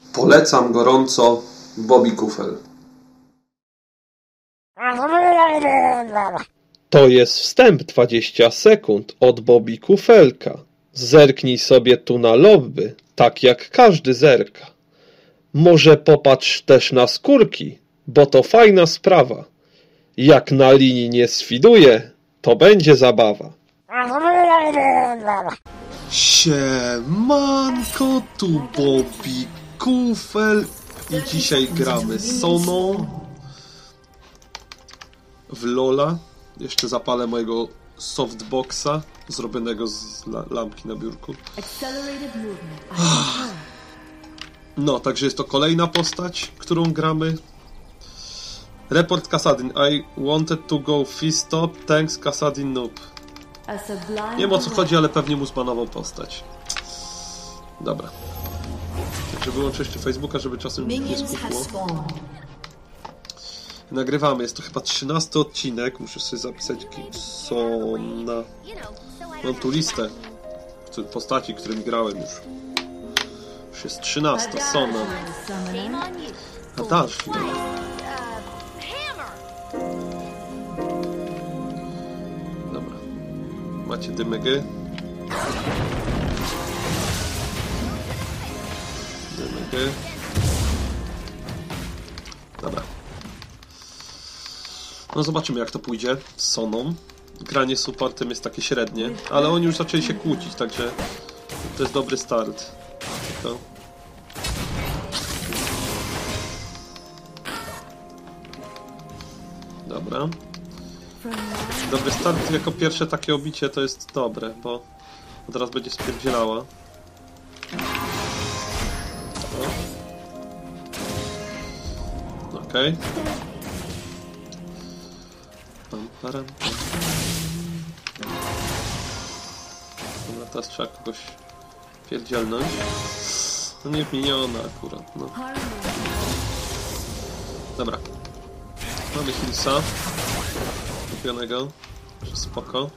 Polecam gorąco Bobby Kufel. To jest wstęp 20 sekund od Bobby Kufelka. Zerknij sobie tu na lobby, tak jak każdy zerka. Może popatrz też na skórki, bo to fajna sprawa. Jak na linii nie sfiduje, to będzie zabawa. Siemanko, tu Bobby Kufel i dzisiaj gramy Soną w Lola. Jeszcze zapalę mojego softboxa zrobionego z lampki na biurku. No, także jest to kolejna postać, którą gramy. Report Kassadin. I wanted to go fist stop. Thanks Kassadin noob. Nie wiem o co chodzi, ale pewnie mu zbanował postać. Dobra. Także wyłączę jeszcze Facebooka, żeby czasem nie skupło. Nagrywamy. Jest to chyba 13 odcinek. Muszę sobie zapisać Sona. Mam tu listę postaci, którymi grałem już. Już jest 13. Sona. A dalszy. Dobra. Macie dymygy. Dymygy. Dobra. No zobaczymy jak to pójdzie z Soną. Granie z supportem jest takie średnie, ale oni już zaczęli się kłócić, także to jest dobry start. Tylko... Dobra. Dobry start jako pierwsze takie obicie to jest dobre, bo teraz będzie spierdzielała. Okej. Dobra, teraz trzeba kogoś pierdzielnąć. No nie miniona akurat, no. Dobra. Mamy Hillsa. Kupionego. Spoko.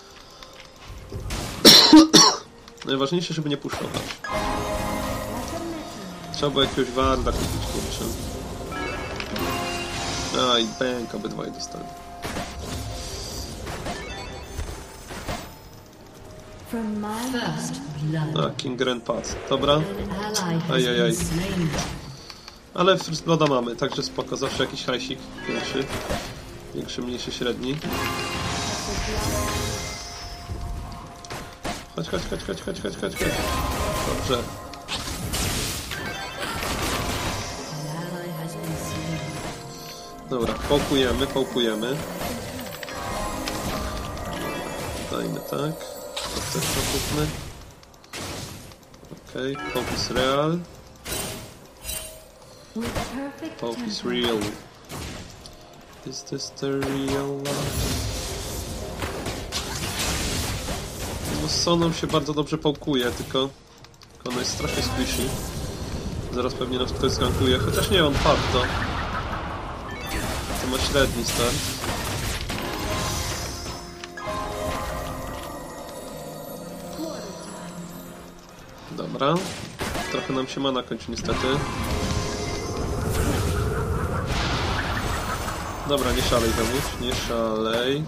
Najważniejsze, żeby nie puszować. Trzeba było jakiegoś warda kupić, kurczę. A i bęk obydwaj dostali. A, King Grand Pass. Dobra. Ajajaj. Ale First Blooda mamy, także spoko. Zawsze jakiś hajsik większy. Większy, mniejszy, średni. Chodź. Dobrze. Dobra, połkujemy. Dajmy tak. Też nakupmy. Okej, Focus Real. Focus Real. Is this the real life? No z Soną się bardzo dobrze pałkuje, tylko ona jest strasznie squishy. Zaraz pewnie nas ktoś skankuje, chociaż nie, on padł to. To ma średni start. Dobra. Trochę nam się mana kończy niestety. Dobra, nie szalej Damuś, nie szalej.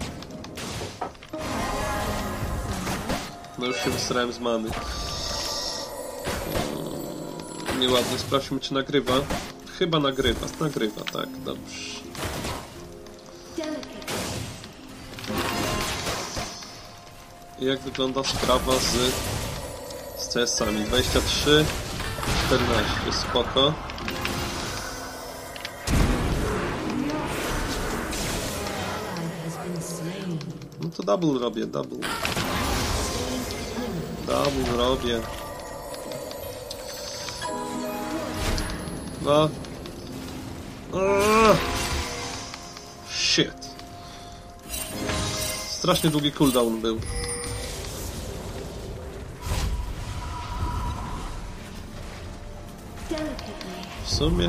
No już się wysrałem z many. Nieładnie, sprawdźmy czy nagrywa. Chyba nagrywa, tak, dobrze. I jak wygląda sprawa z CS-ami? 23, 14, spoko. No to double robię. Double robię. No. Shit. Strasznie długi cooldown był. W sumie...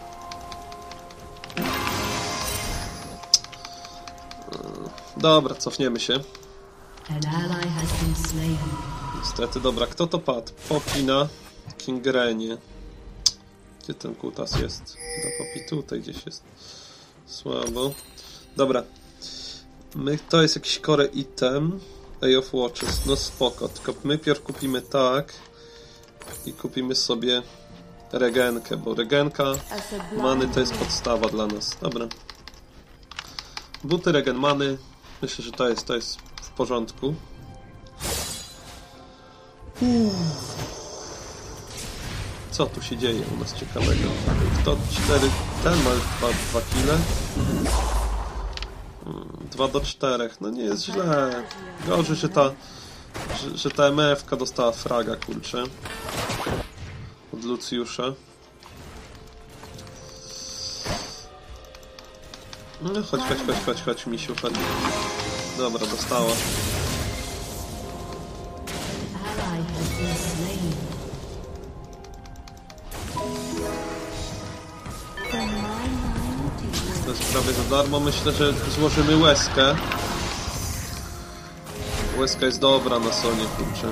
Dobra, cofniemy się. Niestety, dobra, kto to padł? Popina, Kingrenie. Gdzie ten kutas jest? Na popi tutaj gdzieś jest. Słabo. Dobra. To jest jakiś core item. Eye of Watches. No spoko. Tylko my pierw kupimy tak. I kupimy sobie regenkę, bo regenka many to jest podstawa dla nas. Dobra. Buty, regen many. Myślę, że to jest w porządku. Co tu się dzieje u nas ciekawego? Kto 4... Ten ma już 2 kile. 2 do 4. No nie jest źle. Gorzej, że ta MF-ka dostała fraga, kurczę. Od Lucjusza. No chodź, misiu, chodź. Dobra, dostała. To jest prawie za darmo. Myślę, że złożymy łezkę. Łezka jest dobra na Sonie, kurczę.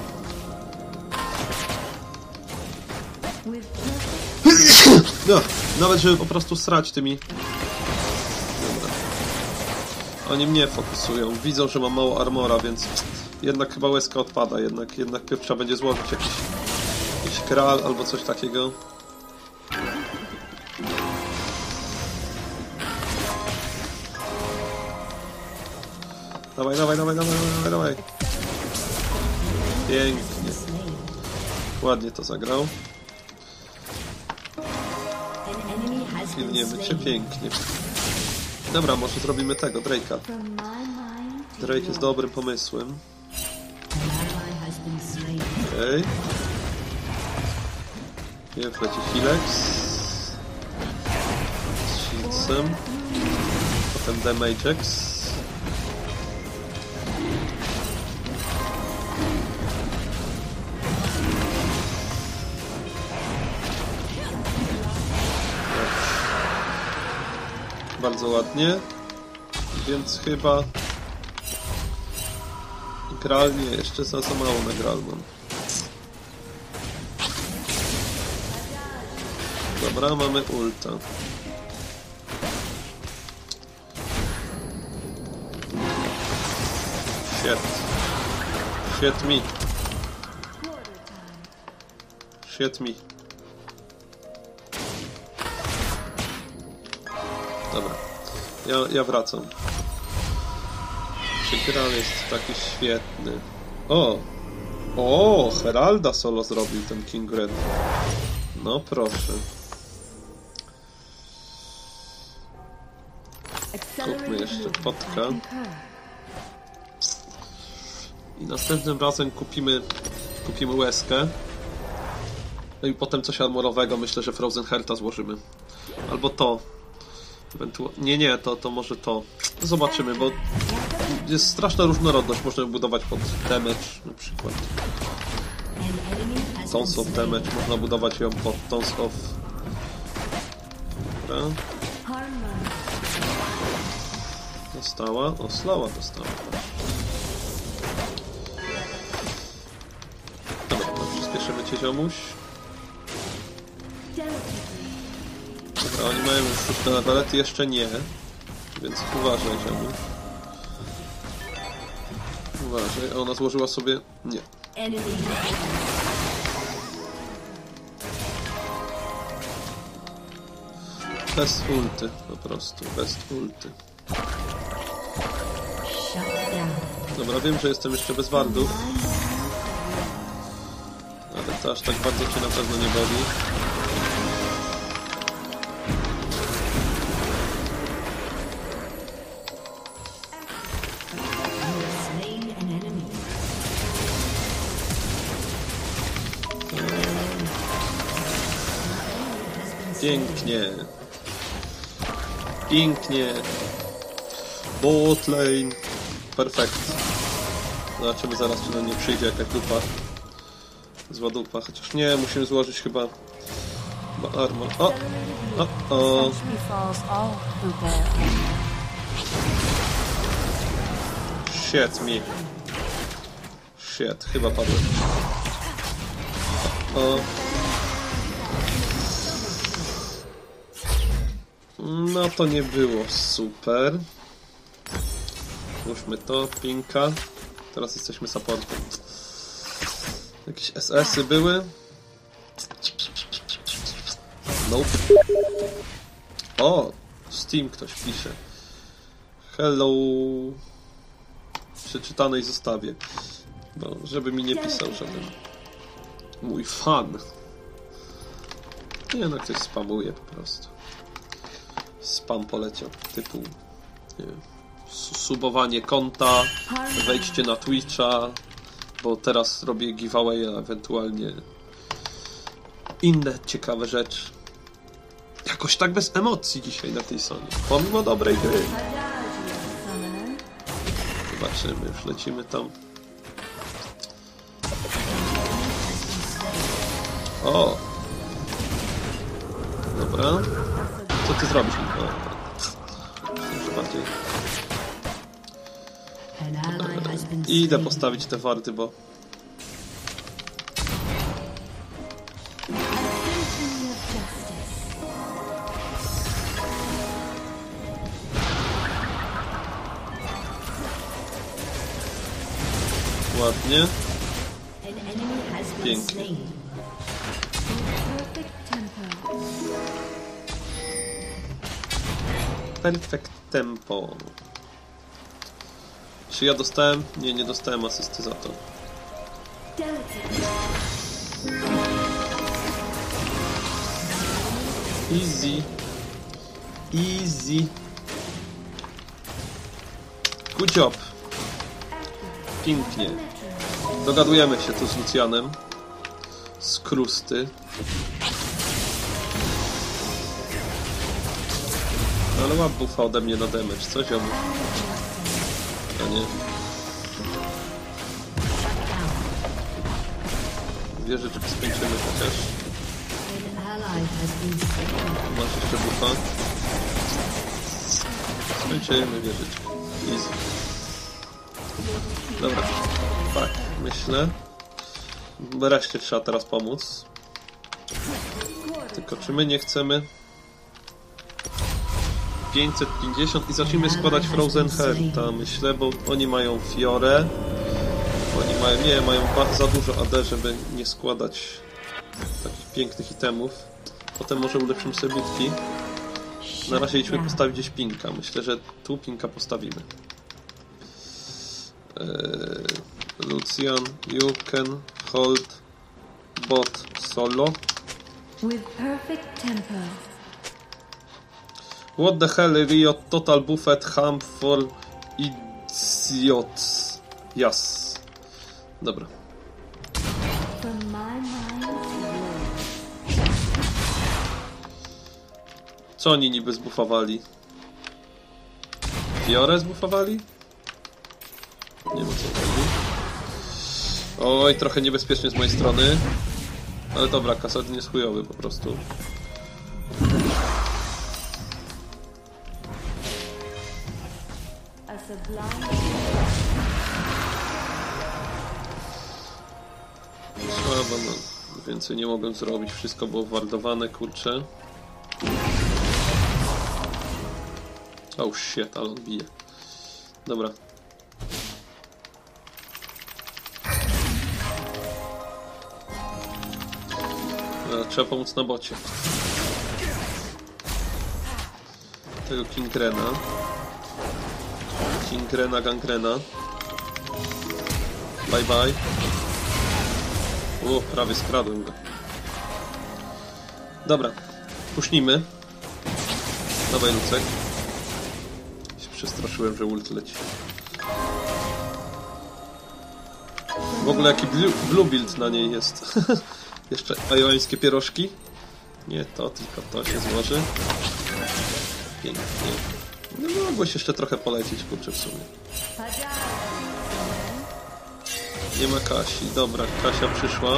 No, nawet żeby po prostu srać tymi... Dobra. Oni mnie fokusują. Widzą, że mam mało armora, więc jednak chyba łezka odpada. Jednak pierw trzeba będzie złożyć jakiś kral albo coś takiego. Dawaj. Pięknie. Ładnie to zagrał. Filniemy cię pięknie. Dobra, może zrobimy tego, Drake'a. Drake jest dobrym pomysłem. Okej. Pierw leci Hilex. Z Shieldsem. Potem Damagex. Bardzo ładnie, więc chyba Graal nie, jeszcze za mało na Graal mam. Dobra, mamy ulta. Shit me. Dobra, ja wracam. Czy Graal jest taki świetny? O, Heralda solo zrobił ten King Red. No proszę. Kupmy jeszcze potka. I następnym razem kupimy łezkę. No i potem coś armorowego. Myślę, że Frozen Hearta złożymy. Albo to. Nie, to może to. Zobaczymy, bo jest straszna różnorodność. Można budować pod damage na przykład. Tons of damage. Można budować ją pod tons of... Dobra. Dostała. O, slowa dostała. Dobra, przyspieszymy cię, ziomuś. Dobra, oni mają już sztuczne levele, ty jeszcze nie. Więc uważaj, ziomuś. Uważaj, a ona złożyła sobie... Nie. Bez ulty, po prostu, bez ulty. Dobra, wiem, że jestem jeszcze bez wardów. Ale to aż tak bardzo cię na pewno nie boli. Pięknie. Pięknie. Bot lane. Perfekt. Zobaczymy zaraz, czy nam nie przyjdzie jakaś dupa. Zła dupa. Chociaż nie, musimy złożyć chyba armor. O. Shit, chyba padłem. No to nie było super. Włóżmy to, pinka. Teraz jesteśmy supportem. Jakieś SS-y były? Nope. O! Steam ktoś pisze. Hello. Przeczytanej zostawię. No, żeby mi nie pisał żaden mój fan. Nie no, ktoś spamuje po prostu. Spam poleciał. Typu, nie wiem, subowanie konta, wejdźcie na Twitcha, bo teraz robię giveaway, a ewentualnie inne ciekawe rzeczy. Jakoś tak bez emocji dzisiaj na tej Sony. Pomimo dobrej gry. Zobaczymy, już lecimy tam. O! Dobra. Co ty zrobisz? Może bardziej. Idę postawić te warty, bo... Ładnie. Pięknie. Perfect tempo. Czy ja dostałem? Nie, nie dostałem asysty za to. Easy. Easy. Good job. Pięknie. Dogadujemy się tu z Lucianem. Z Krusty. Ale ma buffa ode mnie na damage. Co ziomu? A nie. Wieżyczek skończymy chociaż. Masz jeszcze buffa. Skończymy wieżyczkę. Easy. Dobra. Tak, myślę. Reszcie trzeba teraz pomóc. Tylko czy my nie chcemy... 550 i zacznijmy składać Frozen Hearta, myślę, bo oni mają Fiorę. Oni mają... Nie, mają za dużo AD, żeby nie składać takich pięknych itemów. Potem może ulepszymy sobie bitki. Na razie idźmy postawić gdzieś pinka. Myślę, że tu pinka postawimy. Lucian, you can hold bot solo. With perfect tempo. What the hell, Riot, total buffet hump for idiots. Yes. Dobra. From my mind to Co oni niby zbufowali? Fiorę zbufowali? Nie wiem co chodzi. Oj, trochę niebezpiecznie z mojej strony. Ale dobra, Kassadin jest chujowy po prostu. Słabo, no. Więcej nie mogłem zrobić. Wszystko było wardowane, kurczę. Oh shit, ale on bije. Dobra. Trzeba pomóc na bocie. Tego Kingrena. Kingrena, gangrena. Bye bye. Prawie skradłem go. Dobra. Pusznijmy. Dawaj, Lucek. Się przestraszyłem, że ult leci. W ogóle jaki blue build na niej jest. Jeszcze ajońskie pierożki. Nie to, tylko to się złoży. Pięknie. No mogłeś jeszcze trochę polecieć, kurczę, w sumie. Nie ma Kasi. Dobra, Kasia przyszła.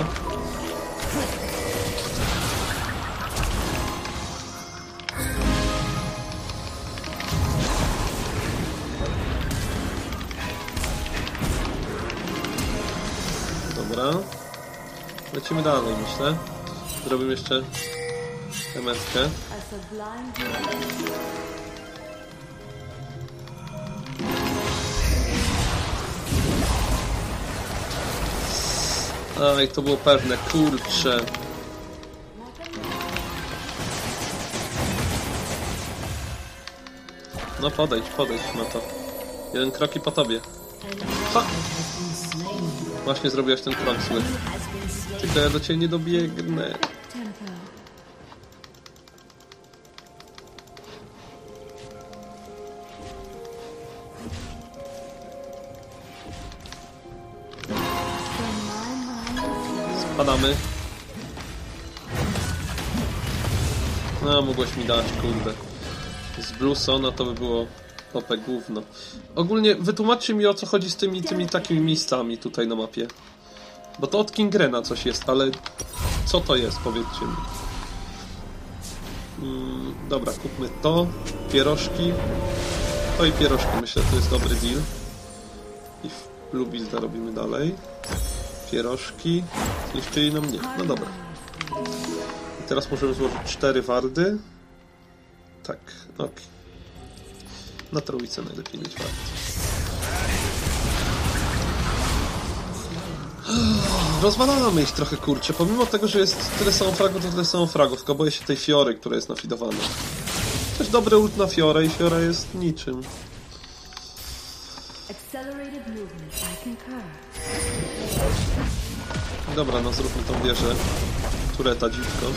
Dobra. Lecimy dalej, myślę. Zrobimy jeszcze emetkę. Aj, to było pewne, kurcze. No podejdź na to. Jeden krok i po tobie. Ha! Właśnie zrobiłaś ten krok zły. Tylko ja do ciebie nie dobiegnę. Spadamy. No, mogłeś mi dać, kurde. Z Bluesona to by było opę gówno. Ogólnie wytłumaczcie mi, o co chodzi z tymi takimi miejscami tutaj na mapie. Bo to od Kingrena coś jest, ale co to jest, powiedzcie mi. Dobra, kupmy to. Pierożki. To i pierożki, myślę, to jest dobry deal. I w Blue Builda robimy dalej. Pierożki. Zniszczyli nam nie. No dobra. I teraz możemy złożyć 4 wardy. Tak, ok. Na trójce najlepiej mieć warty. Rozwalamy ich trochę, kurczę. Pomimo tego, że jest tyle samo fragów, to tyle samo fragów. Tylko boję się tej Fiory, która jest nafidowana. Coś dobry ult na Fiorę i Fiora jest niczym. Dobra, no zróbmy tą wieżę. Tureta dziwko.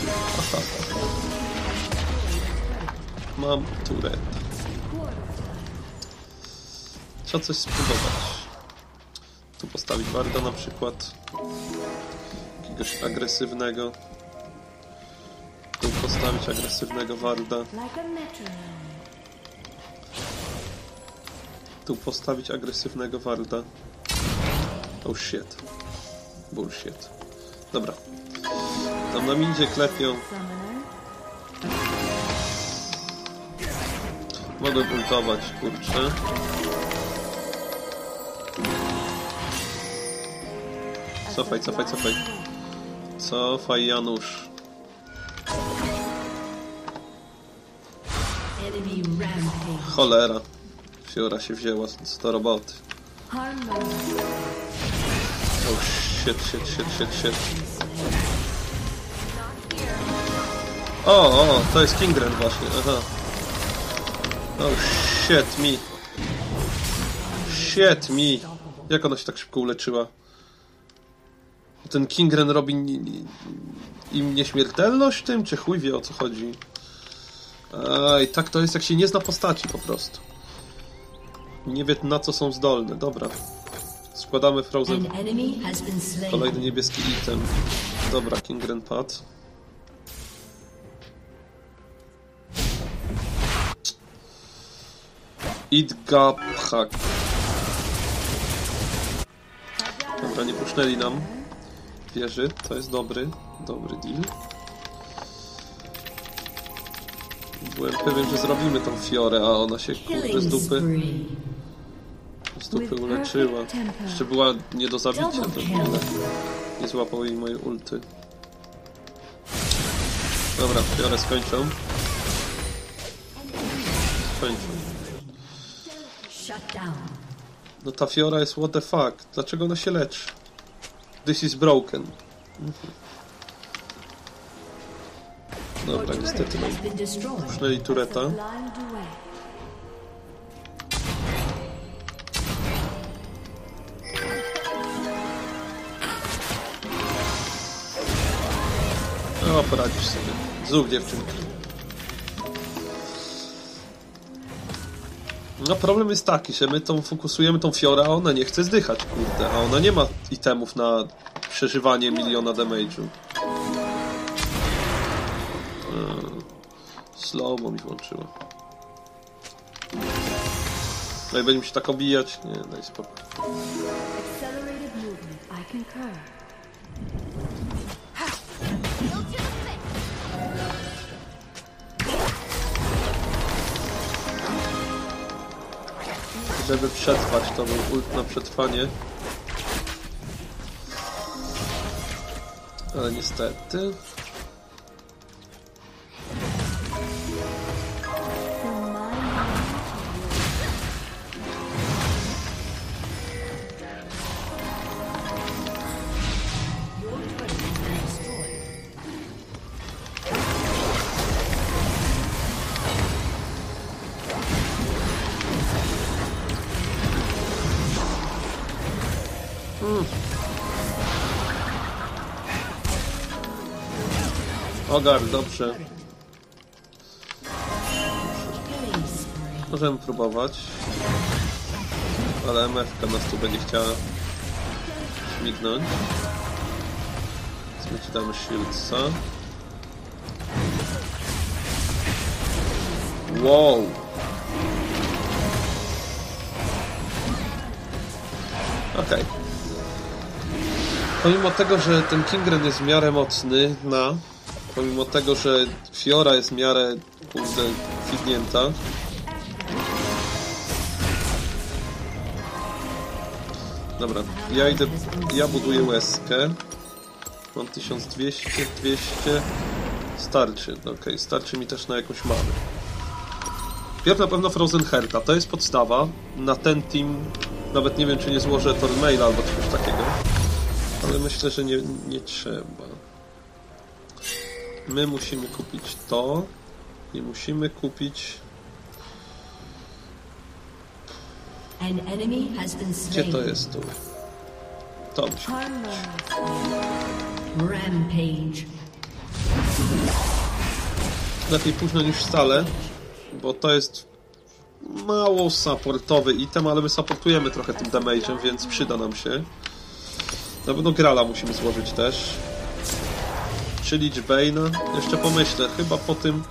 Mam tureta. Trzeba coś spróbować. Tu postawić warda na przykład. Jakiegoś agresywnego. Tu postawić agresywnego warda. Tu postawić agresywnego warda. Oh shit. Bullshit. Dobra. Tam na midzie klepią. Mogę ultować, kurczę. Cofaj. Cofaj, Janusz. Cholera. Fiora się wzięła do roboty. Oh shit. O, to jest Kingren właśnie, aha. Oh shit me. Jak ona się tak szybko uleczyła? Ten Kingren robi im nieśmiertelność tym, czy chuj wie, o co chodzi? Aj, tak to jest, jak się nie zna postaci po prostu. Nie wie, na co są zdolne. Dobra. Składamy Frozen. Kolejny niebieski item. Dobra, Kingren padł. Idgabhak. Dobra, nie pusznęli nam wieży. To jest dobry deal. Byłem pewien, że zrobimy tą Fiorę, a ona się kurde z dupy uleczyła. Jeszcze była nie do zabicia, to nie złapał jej moje ulty. Dobra, Fiorę skończą. No ta Fiora jest what the fuck. Dlaczego ona się leczy? This is broken. Dobra, niestety nam pusznęli tureta. No, poradzisz sobie. Znów dziewczynki. No problem jest taki, że my fokusujemy tą Fiorę, a ona nie chce zdychać, kurde. A ona nie ma itemów na przeżywanie 1 000 000 damage'u. Slow-mo mi włączyło. No i będziemy się tak obijać? Nie, daj spokój. Żeby przetrwać, to był ult na przetrwanie. Ale niestety... Ogar, dobrze. Możemy próbować. Ale MF-ka nas tu będzie chciała śmignąć. Więc my ci damy shieldsa. Wow! Okej. Pomimo tego, że ten Kingren jest w miarę mocny, pomimo tego, że Fiora jest w miarę, kurde, fignięta. Dobra, ja buduję łezkę. Mam 1200, 200. Starczy, okej, starczy mi też na jakąś manę. Pierw na pewno Frozen Hearta, to jest podstawa. Na ten team nawet nie wiem, czy nie złożę Tormaila albo czegoś takiego. Ale myślę, że nie trzeba. My musimy kupić to. I musimy kupić... Gdzie to jest tu? To musi być. Lepiej późno niż wcale, bo to jest mało supportowy item, ale my supportujemy trochę tym damage'em, więc przyda nam się. Na pewno Grala musimy złożyć też. Czy Lich Bane'a? Jeszcze pomyślę, chyba po tym...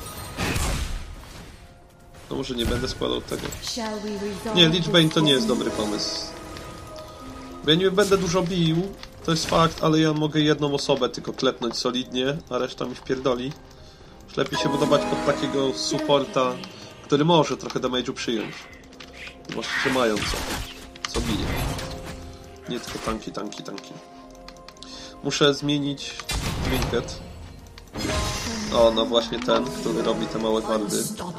No może nie będę składał tego. Nie, Lich Bane to nie jest dobry pomysł. Bo ja nie będę dużo bił, to jest fakt, ale ja mogę jedną osobę tylko klepnąć solidnie, a reszta mi wpierdoli. Już lepiej się budować pod takiego supporta, który może trochę damage'u przyjąć. Zwłaszcza, że mają co bije. Nie tylko tanki. Muszę zmienić trinket. O, no właśnie ten, który robi te małe wardy.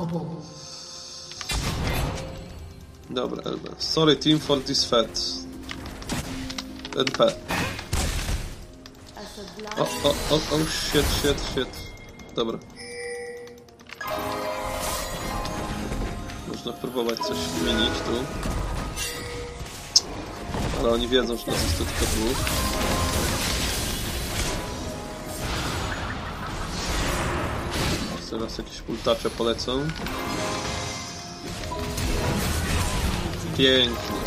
Dobra, Elba. Sorry team for this fat. NP. O, shit. Dobra. Można próbować coś zmienić tu. Ale oni wiedzą, że nas jest tu tylko dwóch. Teraz jakieś ultacze polecą. Pięknie.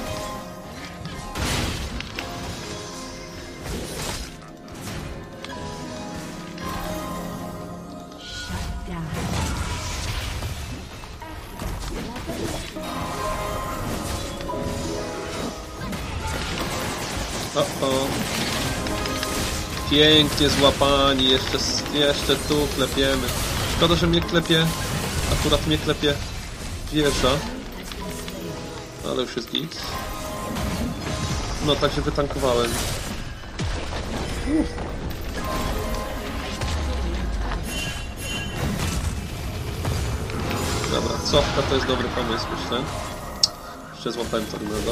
Pięknie złapani, jeszcze tu klepiemy. Szkoda, że mnie klepie, akurat mnie klepie wieża. Ale już jest git. No, tak się wytankowałem. Dobra, cofka to jest dobry pomysł, myślę. Jeszcze złapałem tornado.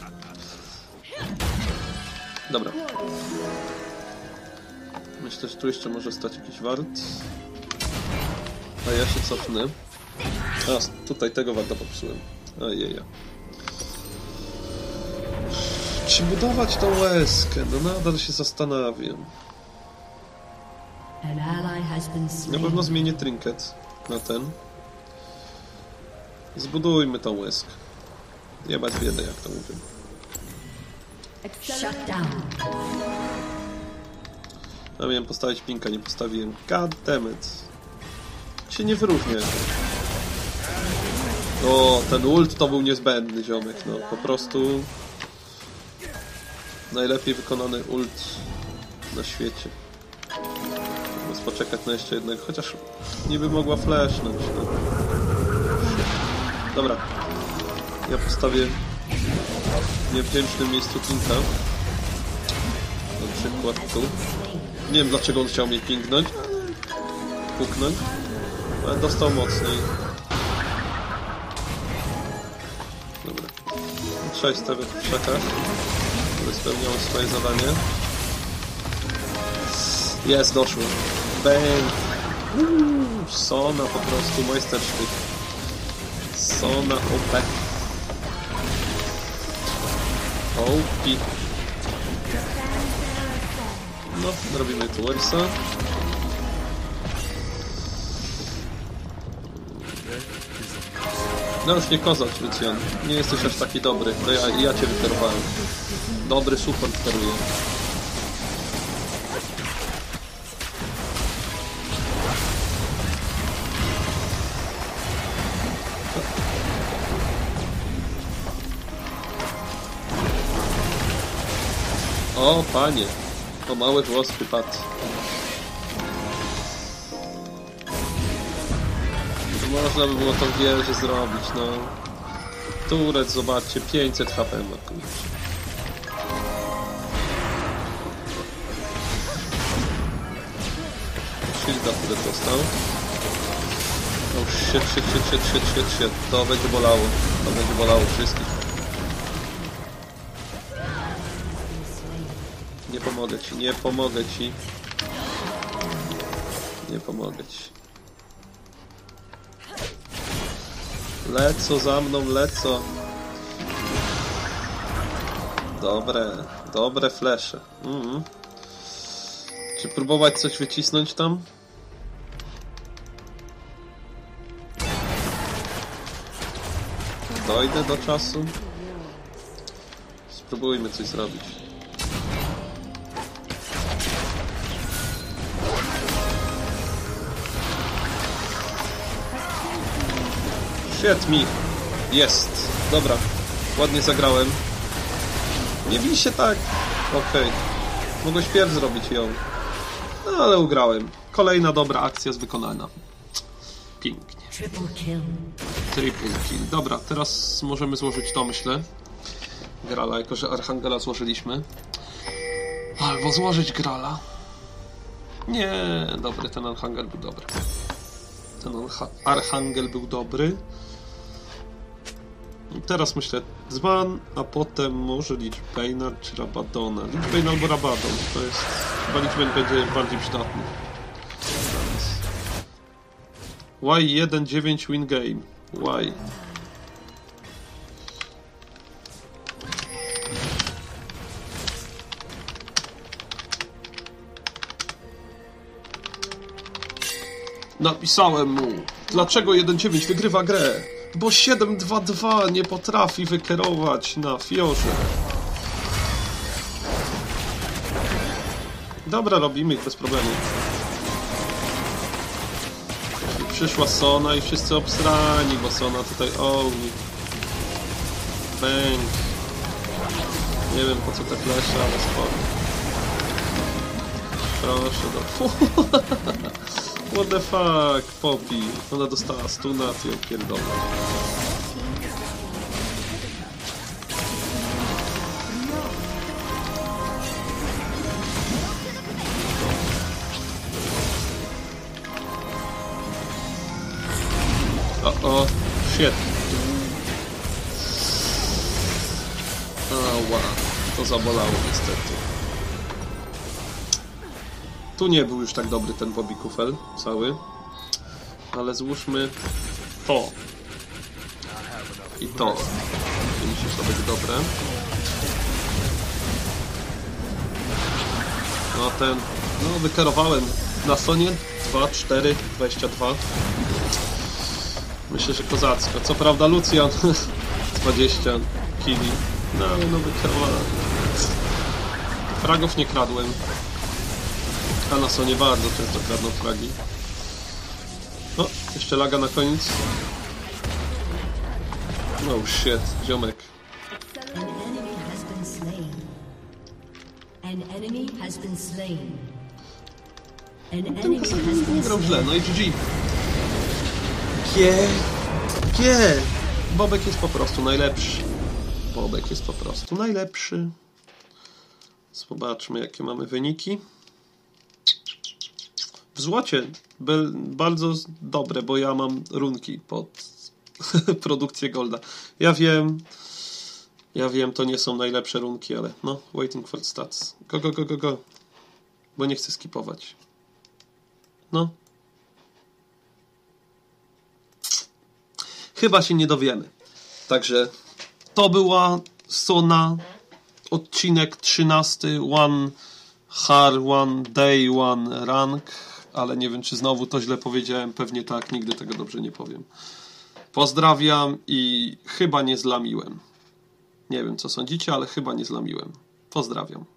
Dobra. Myślę, że tu jeszcze może stać jakiś wart. A ja się cofnę. A, tutaj tego warta popsułem. Ajeja. Czy budować tą łezkę? No nadal się zastanawiam. Na pewno zmienię trinket na ten. Zbudujmy tą łezkę. Jebać biedę, jak to mówię. A miałem postawić pinka, nie postawiłem. God damn it. Się nie wyróżnia. O, ten ult to był niezbędny, ziomek. No, po prostu... najlepiej wykonany ult na świecie. Teraz poczekać na jeszcze jednego. Chociaż niby mogła flashnąć. No. Dobra. Ja postawię w niewdzięcznym miejscu pinka. Na przykład tu. Nie wiem, dlaczego on chciał mnie pingnąć. Puknąć. Ale dostał mocniej. Dobra. Trzeba ich stawiać w krzakach, które spełniały swoje zadanie. Jest, doszło. Bang! Sona po prostu, majstersztyk. Sona OP. OP. No, robimy tu Wersa. No już nie kozać, Lucian. Nie jesteś aż taki dobry. To ja cię wykerowałem. Dobry support steruje. O, panie. To małe włosy padł. Można by było tą wieżę zrobić, no. Turec, zobaczcie, 500 HP ma, kurczę. Shielda, który dostał. Oh shit. To będzie bolało. To będzie bolało wszystkich. Nie pomogę ci, nie pomogę ci. Nie pomogę ci. Leco za mną, leco. Dobre flesze. Czy próbować coś wycisnąć tam? Dojdę do czasu. Spróbujmy coś zrobić. Shit me. Jest. Dobra. Ładnie zagrałem. Nie bij się tak. Okej. Mogłeś pierw zrobić ją. No ale ugrałem. Kolejna dobra akcja jest wykonana. Pięknie. Triple kill. Dobra, teraz możemy złożyć to, myślę. Grala, jako że Archangela złożyliśmy. Albo złożyć Grala. Nie, dobry, ten Archangel był dobry. Ten Archangel był dobry. I teraz myślę Dzban, a potem może Lichbane czy Rabadona. Lichbane albo Rabadon. To jest... Chyba Lichbane będzie bardziej przydatny. Y1-9 win game. Y. Napisałem mu, dlaczego 1-9 wygrywa grę? Bo 7-2-2 nie potrafi wykierować na Fiorze. Dobra, robimy ich bez problemu. I przyszła Sona i wszyscy obsrani, bo Sona tutaj... O, bang. Nie wiem po co te flesze, ale spoko. Proszę, do... What the fuck, Poppy. Ona dostała stuna, ty ją pierdolę. O, shit. Ała, to zabolało niestety. Tu nie był już tak dobry ten Bobby Kufel cały, ale złóżmy to i to. Myślę, że to będzie dobre. No ten, no wykierowałem na Sonie 2-4, 22. Myślę, że kozacko. Co prawda Lucian 20 kili, no ale no wykierowałem. Fragów nie kradłem. A na Sonie bardzo często kradną fragi. O, jeszcze laga na koniec. No shit, ziomek. Ten Kasadin nie grał źle, no i GG. G. Bobek jest po prostu najlepszy. Bobek jest po prostu najlepszy. Zobaczmy, jakie mamy wyniki. W złocie bardzo dobre, bo ja mam runki pod produkcję golda. Ja wiem, to nie są najlepsze runki, ale no, waiting for stats. Go. Bo nie chcę skipować. No. Chyba się nie dowiemy. Także to była Sona, odcinek 13, One Har, One Day, One Rank, ale nie wiem, czy znowu to źle powiedziałem, pewnie tak, nigdy tego dobrze nie powiem. Pozdrawiam i chyba nie zlamiłem. Nie wiem, co sądzicie, ale chyba nie zlamiłem. Pozdrawiam.